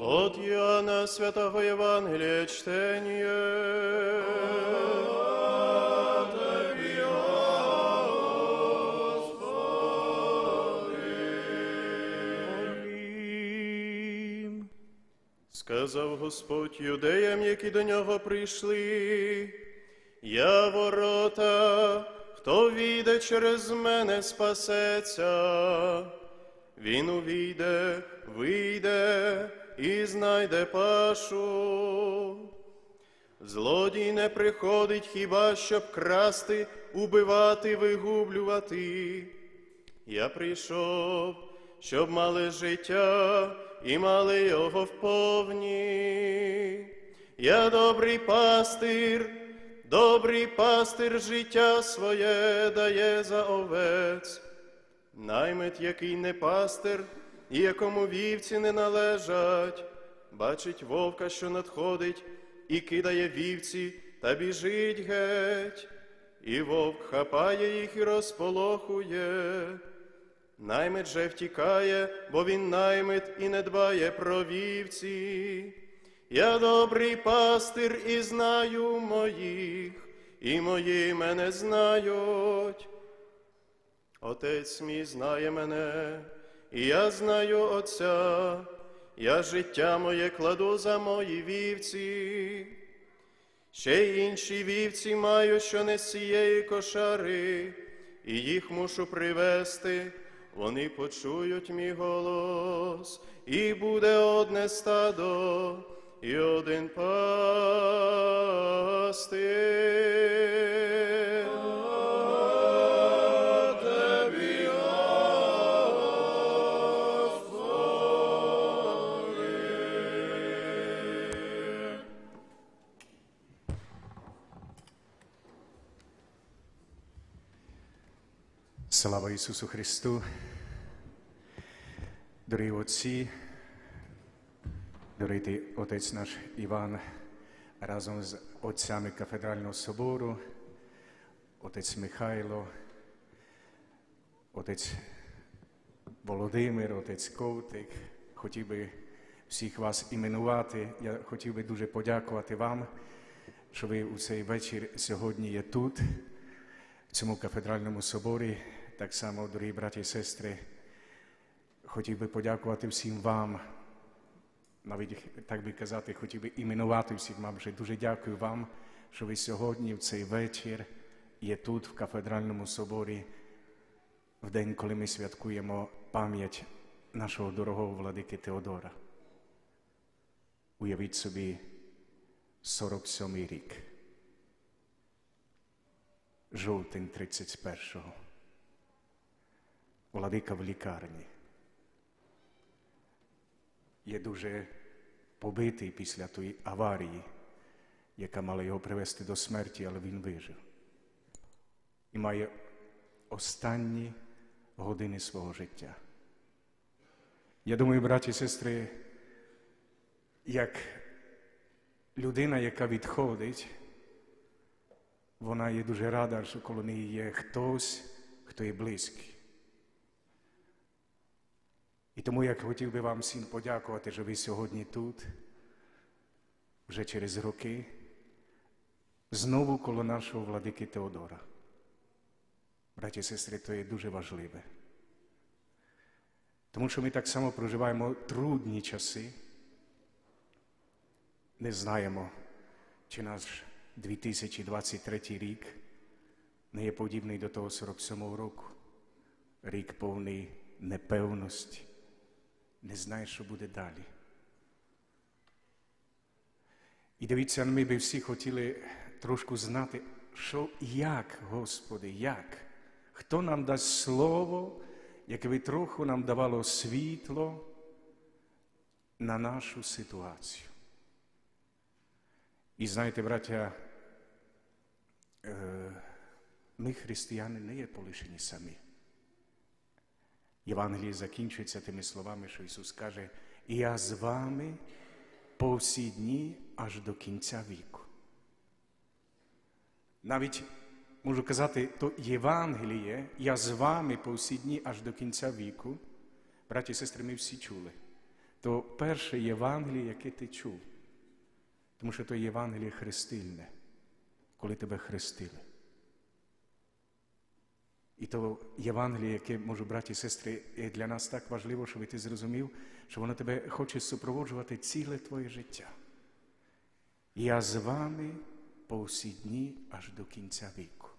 От Иоанна Святого Евангелия чтение. Амінь. Сказав Господь юдеям, які до нього прийшли: я ворота, хто війде через мене, спасеться. Він увійде, вийде і знайде пашу. Злодій не приходить хіба щоб красти, убивати, вигублювати. Я прийшов, щоб мали життя і мали його вповні. Я добрий пастир життя своє дає за овець. Наймит, який не пастир, і якому вівці не належать, бачить вовка, що надходить, і кидає вівці, та біжить геть. І вовк хапає їх і розполохує. Наймит же втікає, бо він наймит і не дбає про вівці. Я добрий пастир і знаю моїх, і мої мене знають. Отець мій знає мене, і я знаю Отця. Я життя моє кладу за мої вівці. Ще й інші вівці маю, що не з цієї кошари, і їх мушу привести. Вони почують мій голос, і буде одне стадо, і один пастир. Слава Ісусу Христу! Дорогі отці, дорогий отець наш Іван, разом з отцями Кафедрального собору, отець Михайло, отець Володимир, отець Ковтик, хотів би всіх вас іменувати. Я хотів би дуже подякувати вам, що ви у цей вечір сьогодні є тут, в цьому Кафедральному соборі. Так само, дорогі браті і сестри, хотів би подякувати всім вам, навіть, так би казати, хотів би іменувати всіх вам, що дуже дякую вам, що ви сьогодні, в цей вечір, є тут, в Кафедральному соборі, в день, коли ми святкуємо пам'ять нашого дорогого владики Теодора. Уявіть собі, 47-й рік. Жовтень 31-го. Владика в лікарні. Є дуже побитий після тої аварії, яка мала його привести до смерті, але він вижив. І має останні години свого життя. Я думаю, браті і сестри, як людина, яка відходить, вона є дуже рада, що коло неї є хтось, хто є близький. І тому я хотів би вам всім подякувати, що ви сьогодні тут, вже через роки, знову коло нашого владики Теодора. Браті і сестри, то є дуже важливе. Тому що ми так само проживаємо трудні часи. Не знаємо, чи наш 2023 рік не є подібний до того 47-го року. Рік повний непевності. Не знаєш, що буде далі. І дивіться, ми би всі хотіли трошки знати, що, як, Господи, як? Хто нам дасть слово, яке би трохи нам давало світло на нашу ситуацію. І знаєте, браття, ми, християни, не є полишені самі. Євангеліє закінчується тими словами, що Ісус каже: «І я з вами по всі дні аж до кінця віку». Навіть, можу казати, то Євангеліє «Я з вами по всі дні аж до кінця віку», браті і сестри, ми всі чули. то перше Євангеліє, яке ти чув. Тому що то Євангеліє хрестильне, коли тебе хрестили. І то Євангеліє, яке, може, браті і сестри, для нас так важливо, щоб ти зрозумів, що воно тебе хоче супроводжувати ціле твоє життя. Я з вами по всі дні аж до кінця віку.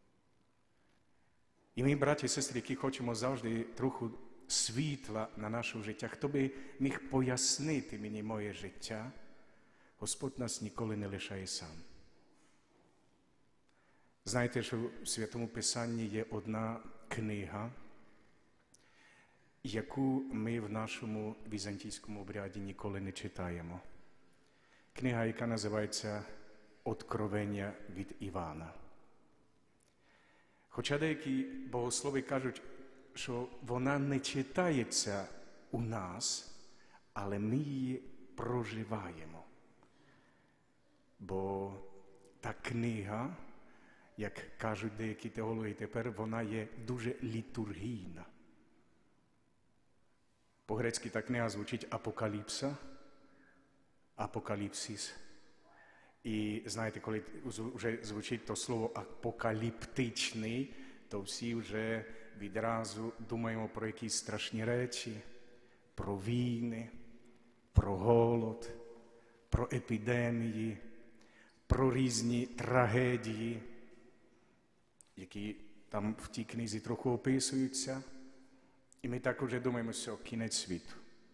І ми, браті і сестри, які хочемо завжди трохи світла на наше життя, хто би міг пояснити мені моє життя, Господь нас ніколи не лишає сам. Знаєте, що в Святому Писанні є одна книга, яку ми в нашому візантійському обряді ніколи не читаємо. Книга, яка називається «Откровення від Івана». Хоча деякі богослови кажуть, що вона не читається у нас, але ми її проживаємо. Бо та книга, як кажуть деякі теологи тепер, вона є дуже літургійна. По-грецьки та книга звучить апокаліпса, апокаліпсис. І знаєте, коли вже звучить то слово апокаліптичний, то всі вже відразу думаємо про якісь страшні речі, про війни, про голод, про епідемії, про різні трагедії, які там в тій книзі трохи описуються. І ми так вже думаємо, що кінець світу.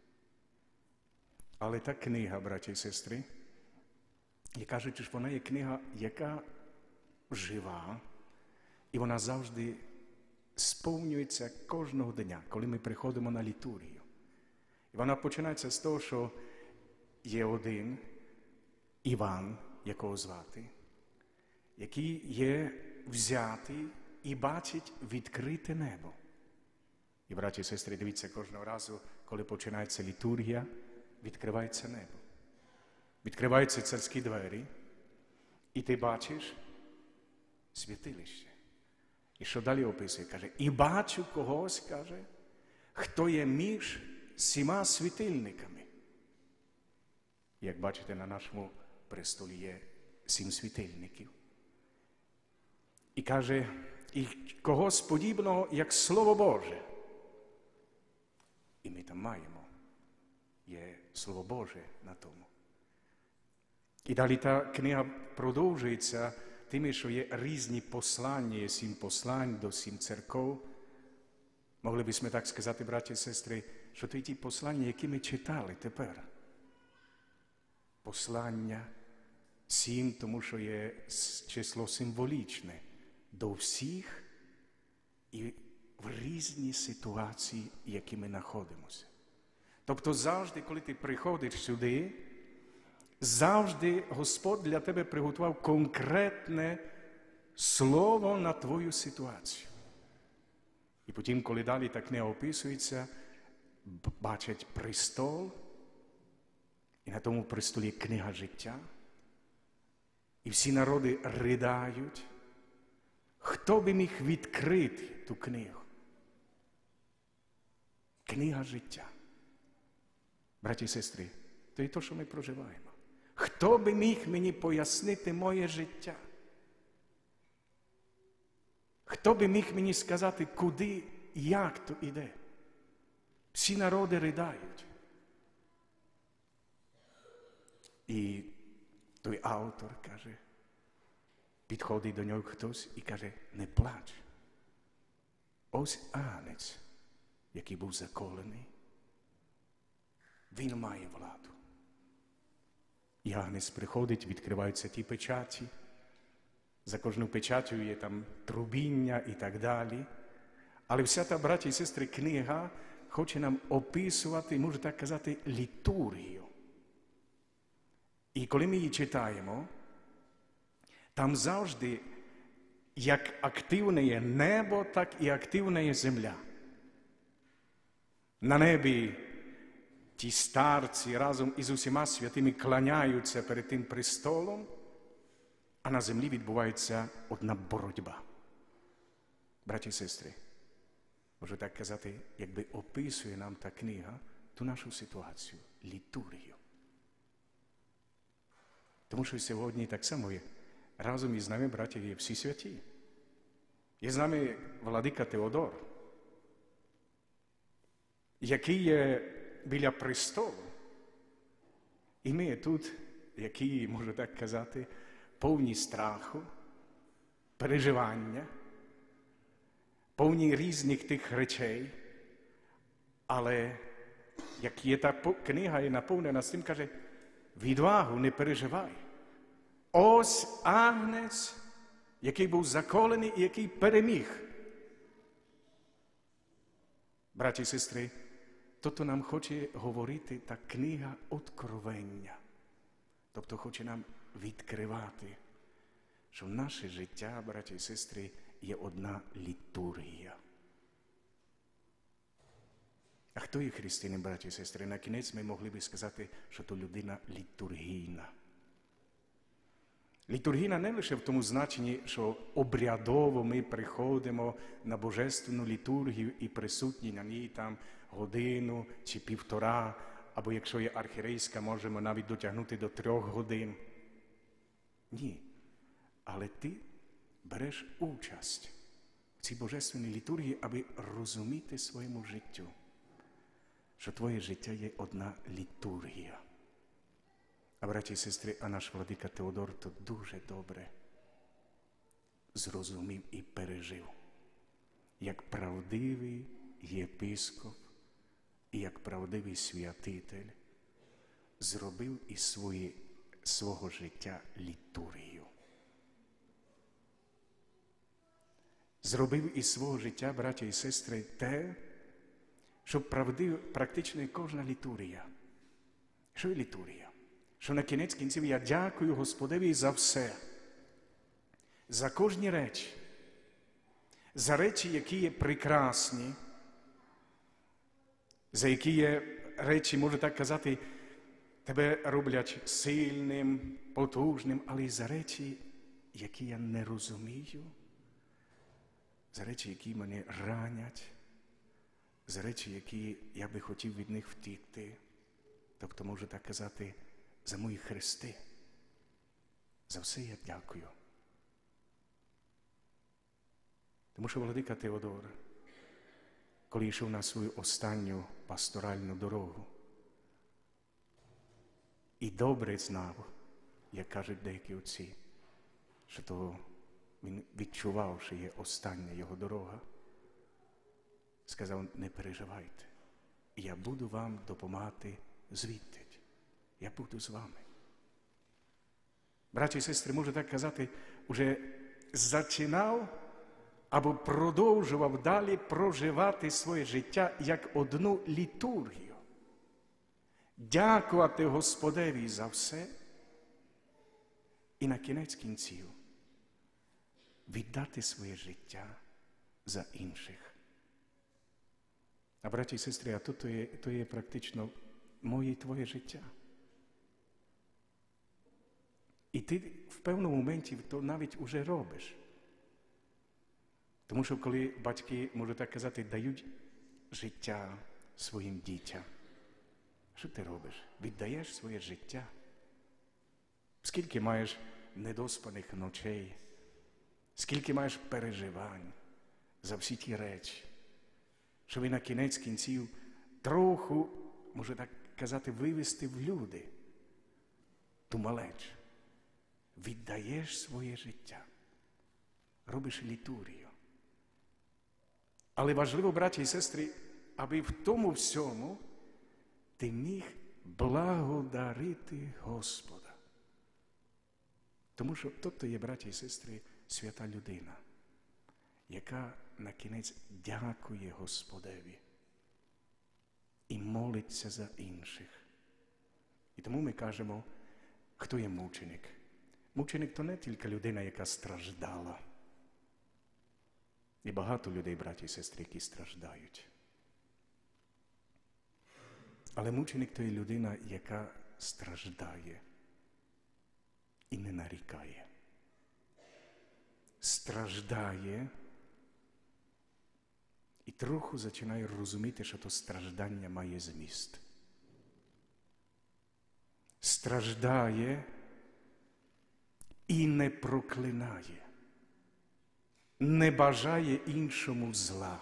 Але та книга, браті і сестри, і кажуть, що вона є книга, яка жива, і вона завжди сповнюється кожного дня, коли ми приходимо на літургію. І вона починається з того, що є один Іван, якого звати, який є взятий і бачить відкрите небо. І, браті і сестри, дивіться, кожного разу, коли починається літургія, відкривається небо. Відкриваються царські двері, і ти бачиш святилище. І що далі описує? Каже, і бачу когось, каже, хто є між 7 світильниками. Як бачите, на нашому престолі є 7 світильників. І каже, і когось подібного, як Слово Боже. І ми там маємо. Є Слово Боже на тому. І далі та книга продовжується тим, що є різні послання, є 7 послань до 7 церков. Могли б ми так сказати, браті і сестри, що то ті послання, які ми читали тепер. Послання 7, тому що є число символічне. До всіх і в різні ситуації, які ми знаходимося. Тобто завжди, коли ти приходиш сюди, завжди Господь для тебе приготував конкретне слово на твою ситуацію. І потім, коли далі та книга описується, бачать престол, і на тому престолі книга життя, і всі народи ридають. Хто би міг відкрити ту книгу? Книга життя. Браті і сестри, то є те, що ми проживаємо. Хто би міг мені пояснити моє життя? Хто би міг мені сказати, куди, як то іде? Всі народи ридають. І той автор каже, підходить до нього хтось і каже, не плач. Ось агнець, який був заколений, він має владу. І агнець приходить, відкриваються ті печаті. За кожну печатю є там трубіння і так далі. Але вся та, браті і сестри, книга хоче нам описувати, можна так казати, літургію. І коли ми її читаємо, там завжди, як активне є небо, так і активна є земля. На небі ті старці разом із усіма святими кланяються перед тим престолом, а на землі відбувається одна боротьба. Браті і сестри, можу так казати, якби описує нам та книга ту нашу ситуацію, літургію. Тому що сьогодні так само є. Разом із нами, браті, є всі святі. Є з нами владика Теодор, який є біля престолу. І ми тут, які, можу так казати, повні страху, переживання, повні різних тих речей. Але як є та книга є наповнена з тим, каже, відвагу, не переживай. Ось агнець, який був заколений і який переміг. Браті і сестри, тобто нам хоче говорити та книга Откровення. Тобто хоче нам відкривати, що наше життя, браті і сестри, є одна літургія. А хто є християнин, браті і сестри? На кінець ми могли би сказати, що то людина літургійна. Літургійна не лише в тому значенні, що обрядово ми приходимо на божественну літургію і присутні на ній там годину чи півтора, або якщо є архірейська, можемо навіть дотягнути до 3 годин. Ні. Але ти береш участь в цій божественній літургії, аби розуміти своєму життю, що твоє життя є одна літургія. А, браті і сестри, а наш владика Теодор то дуже добре зрозумів і пережив, як правдивий єпископ і як правдивий святитель зробив із свого життя літургію. Зробив із свого життя, браті і сестри, те, що практично кожна літургія. Що є літургія? Що на кінець кінців я дякую Господеві за все, за кожні речі, за речі, які є прекрасні, за які є речі, можу так казати, тебе роблять сильним, потужним, але й за речі, які я не розумію, за речі, які мене ранять, за речі, які я би хотів від них втікти. Тобто, можу так казати, за мої хрести. За все я дякую. Тому що владика Теодор, коли йшов на свою останню пасторальну дорогу, і добре знав, як кажуть деякі отці, що то він відчував, що є остання його дорога, сказав, не переживайте, я буду вам допомагати звідти. Я буду з вами. Браті і сестри, можу так казати, уже зачинав або продовжував далі проживати своє життя як одну літургію. Дякувати Господеві за все і на кінець кінців віддати своє життя за інших. А, браті і сестри, а то є практично моє і твоє життя. І ти в певному моменті то навіть уже робиш. Тому що коли батьки, можу так казати, дають життя своїм дітям, що ти робиш? Віддаєш своє життя. Скільки маєш недоспаних ночей, скільки маєш переживань за всі ті речі, що ви на кінець кінців трохи, можу так казати, вивести в люди ту малечу. Віддаєш своє життя, робиш літургію. Але важливо, браті і сестри, аби в тому всьому ти міг благодарити Господа. Тому що тобто є, браті і сестри, свята людина, яка на кінець дякує Господеві і молиться за інших. І тому ми кажемо, хто є мученик? Мученик – то не тільки людина, яка страждала. І багато людей, браті і сестри, які страждають. Але мученик – то є людина, яка страждає і не нарікає. Страждає і трохи починає розуміти, що то страждання має зміст. страждає і не проклинає, не бажає іншому зла.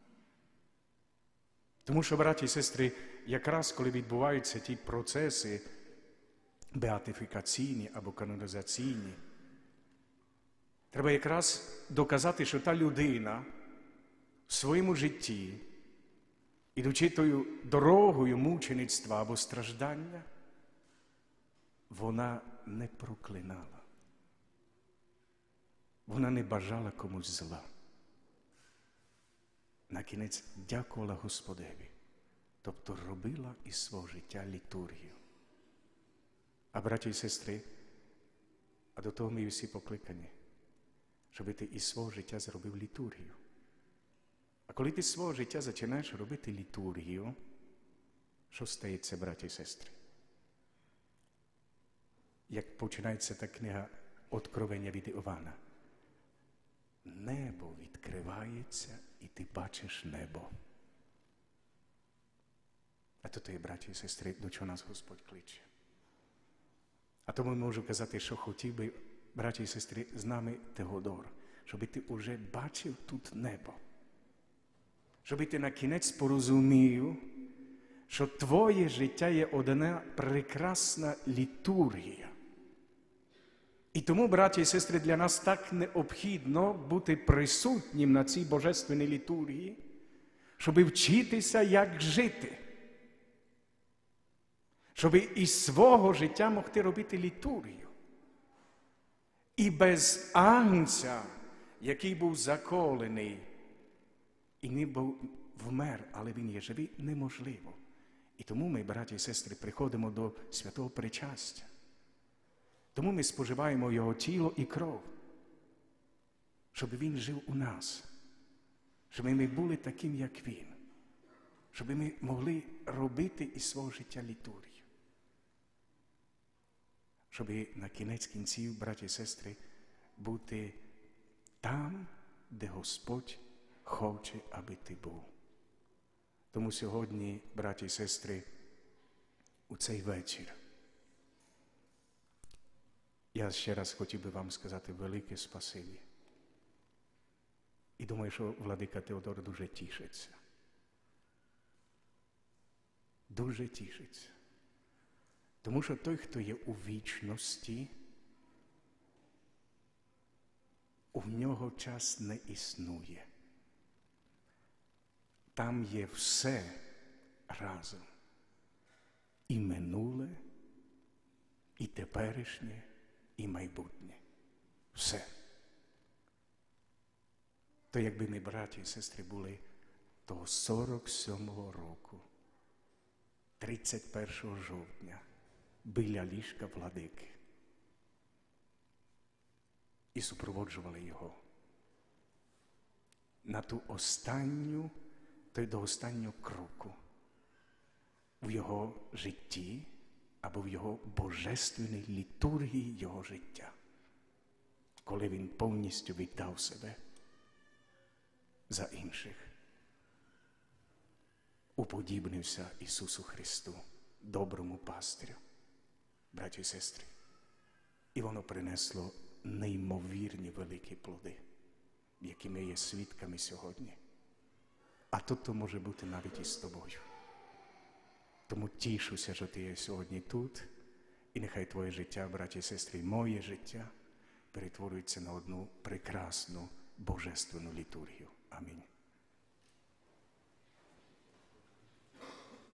Тому що, браті і сестри, якраз коли відбуваються ті процеси беатифікаційні або канонізаційні, треба якраз доказати, що та людина в своєму житті, ідучи тою дорогою мучеництва або страждання, вона не проклинала. Вона не бажала комусь зла. Накінець дякувала Господеві, тобто робила із свого життя літургію. А, браті і сестри, а до того ми всі покликані, щоб ти із свого життя зробив літургію. А коли ти з свого життя починаєш робити літургію, що стається, браті і сестри? Як починається та книга Откровення від Іоанна. Небо відкривається, і ти бачиш небо. А то є, браті і сестри, до чого нас Господь кличе. А тому можу казати, що хотів би, браті і сестри, з нами Теодор, щоб ти уже бачив тут небо. Щоб ти на кінець порозумів, що твоє життя є одна прекрасна літургія. І тому, браті і сестри, для нас так необхідно бути присутнім на цій божественній літургії, щоб вчитися, як жити. Щоб із свого життя могти робити літургію. І без Агнця, який був заколений, і не був вмер, але він є живий, неможливо. І тому ми, браті і сестри, приходимо до святого причастя. Тому ми споживаємо його тіло і кров, щоб він жив у нас, щоб ми були таким, як він, щоб ми могли робити із свого життя літургію. Щоб на кінець кінців, браті і сестри, бути там, де Господь хоче, аби ти був. Тому сьогодні, браті і сестри, у цей вечір, я ще раз хотів би вам сказати велике спасибі. І думаю, що владика Теодор дуже тішиться. Дуже тішиться. Тому що той, хто є у вічності, у нього час не існує. Там є все разом. І минуле, і теперішнє, і майбутнє. Все. То якби ми, браті і сестри, були того 47-го року, 31 жовтня, біля ліжка владики і супроводжували його на ту останню, до останнього кроку в його житті або в його божественній літургії його життя, коли він повністю віддав себе за інших, уподібнився Ісусу Христу, доброму пастирю, браті і сестри. І воно принесло неймовірні великі плоди, які ми є свідками сьогодні. А то може бути навіть і з тобою. Тому тішуся, що ти є сьогодні тут, і нехай твоє життя, браті і сестри, моє життя перетворюється на одну прекрасну божественну літургію.